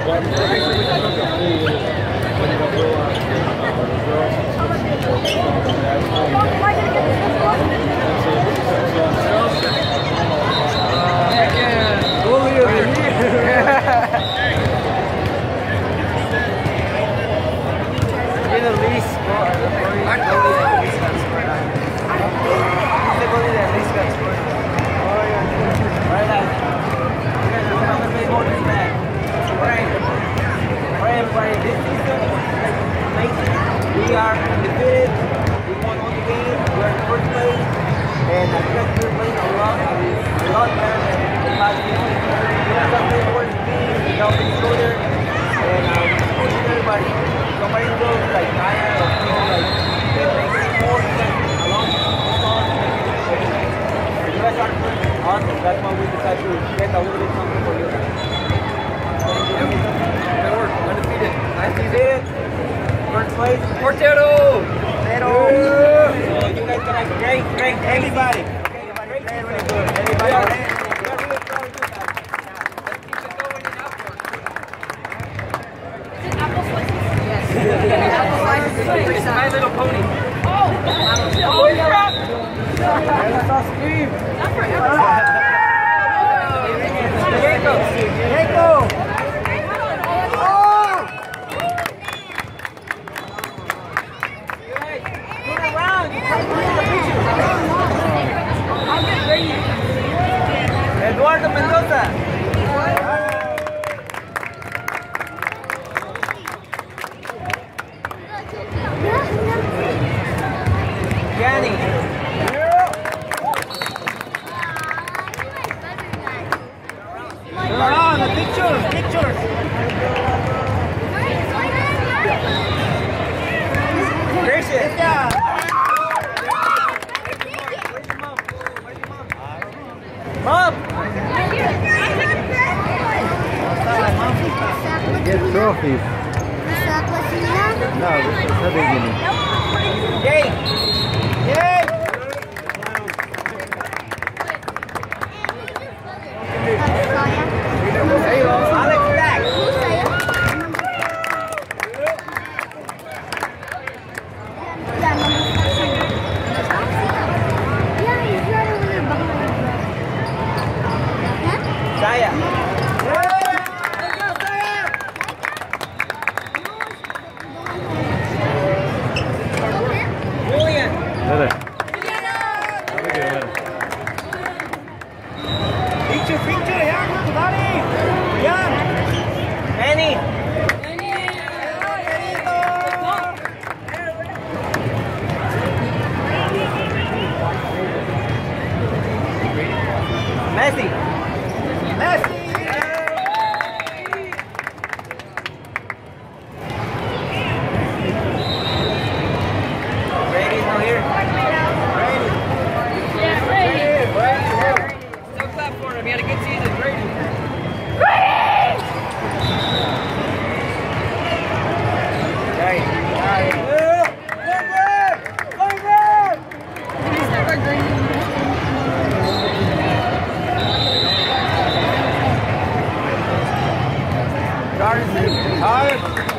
We are undefeated. We won all the games. We are in first place. And I think we're playing a lot better than the last game. We have some good work to be, helping each other. And pushing everybody. Somebody knows like Naya or like they make more along the song. You guys are awesome. That's why we decided to get a little bit something for you guys. Good work. Undefeated. Undefeated. First place, Portero! Portero! So you guys got a great, everybody. Everybody playing really good. Everybody are really proud of you guys. Let's keep it going in Upward. Is it apple slices? Yes. Apple slices. It's My Little Pony. Oh, crap! I saw Steve. Not forever. Diego! Eduardo Mendoza. Yanni. Around the pictures. Gracious. Mom! Get trophies. No, this is the beginning. Yay! Yay! There you go. Alex back. Saya. Julian. Picture, yan. Kudari. Yan. Manny. Messi. Brady's not here. Brady. Yeah, Brady. Still clap for him. He had a good season. Brady. Hard.